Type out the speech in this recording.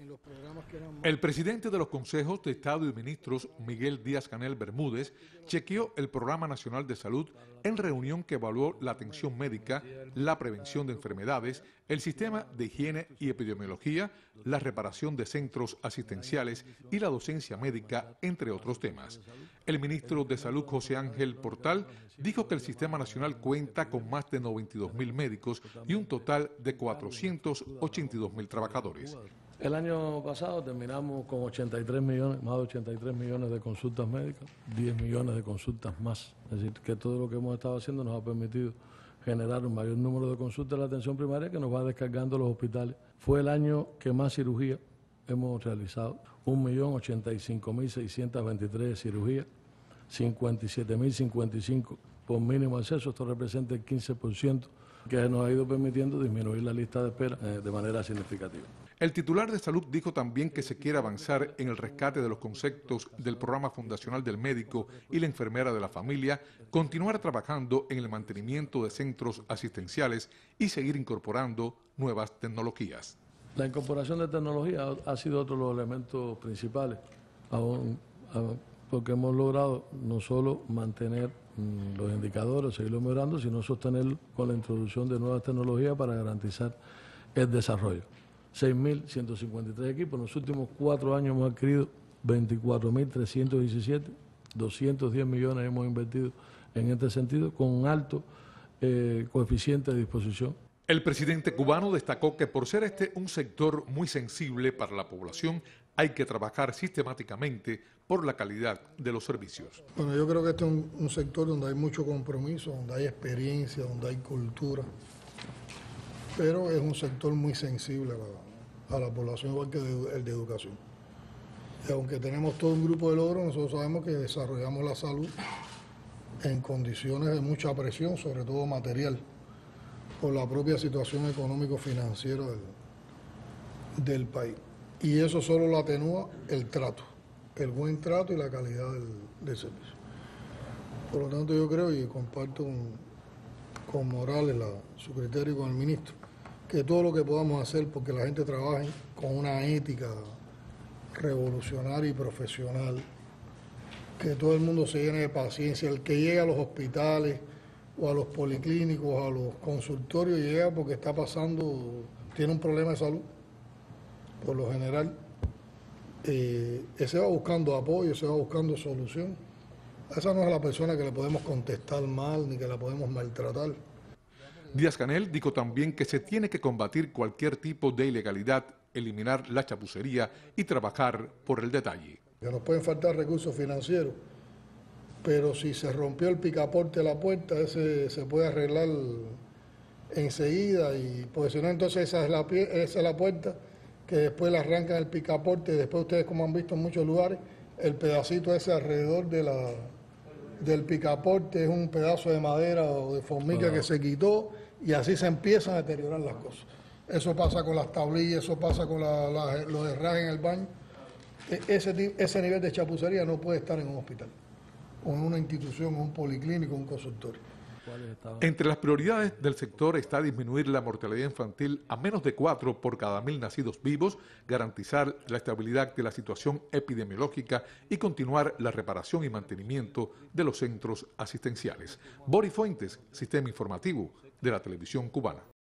El presidente de los consejos de Estado y ministros, Miguel Díaz-Canel Bermúdez, chequeó el Programa Nacional de Salud en reunión que evaluó la atención médica, la prevención de enfermedades, el sistema de higiene y epidemiología, la reparación de centros asistenciales y la docencia médica, entre otros temas. El ministro de Salud, José Ángel Portal, dijo que el Sistema Nacional cuenta con más de 92.000 médicos y un total de 482.000 trabajadores. El año pasado terminamos con 83 millones, más de 83 millones de consultas médicas, 10 millones de consultas más. Es decir, que todo lo que hemos estado haciendo nos ha permitido generar un mayor número de consultas en la atención primaria que nos va descargando los hospitales. Fue el año que más cirugía hemos realizado, 1.085.623 cirugías, 57.055 por mínimo acceso. Esto representa el 15%, que nos ha ido permitiendo disminuir la lista de espera de manera significativa. El titular de Salud dijo también que se quiere avanzar en el rescate de los conceptos del programa fundacional del médico y la enfermera de la familia, continuar trabajando en el mantenimiento de centros asistenciales y seguir incorporando nuevas tecnologías. La incorporación de tecnología ha sido otro de los elementos principales, porque hemos logrado no solo mantener los indicadores, seguirlo mejorando, sino sostenerlo con la introducción de nuevas tecnologías para garantizar el desarrollo. 6.153 equipos. En los últimos 4 años hemos adquirido 24.317, 210 millones hemos invertido en este sentido, con un alto coeficiente de disposición. El presidente cubano destacó que por ser este un sector muy sensible para la población, hay que trabajar sistemáticamente por la calidad de los servicios. Bueno, yo creo que este es un sector donde hay mucho compromiso, donde hay experiencia, donde hay cultura, pero es un sector muy sensible a la población, igual que el de educación. Y aunque tenemos todo un grupo de logros, nosotros sabemos que desarrollamos la salud en condiciones de mucha presión, sobre todo material, por la propia situación económico-financiera del país. Y eso solo lo atenúa el trato, el buen trato y la calidad del servicio. Por lo tanto, yo creo y comparto con Morales su criterio y con el ministro, que todo lo que podamos hacer porque la gente trabaje con una ética revolucionaria y profesional, que todo el mundo se llene de paciencia, el que llegue a los hospitales o a los policlínicos, o a los consultorios, llega porque está pasando, tiene un problema de salud, por lo general, ese va buscando apoyo, ese va buscando solución. Esa no es la persona que le podemos contestar mal ni que la podemos maltratar. Díaz-Canel dijo también que se tiene que combatir cualquier tipo de ilegalidad, eliminar la chapucería y trabajar por el detalle. Que nos pueden faltar recursos financieros, pero si se rompió el picaporte de la puerta, ese se puede arreglar enseguida, y porque si no, entonces esa es la puerta que después le arrancan el picaporte, y después ustedes, como han visto en muchos lugares, el pedacito ese alrededor del picaporte es un pedazo de madera o de formica que se quitó, y así se empiezan a deteriorar las cosas. Eso pasa con las tablillas, eso pasa con los herrajes en el baño. Ese nivel de chapucería no puede estar en un hospital, o en una institución, o un policlínico, o un consultorio. Entre las prioridades del sector está disminuir la mortalidad infantil a menos de 4 por cada 1.000 nacidos vivos, garantizar la estabilidad de la situación epidemiológica y continuar la reparación y mantenimiento de los centros asistenciales. Boris Fuentes, Sistema Informativo de la Televisión Cubana.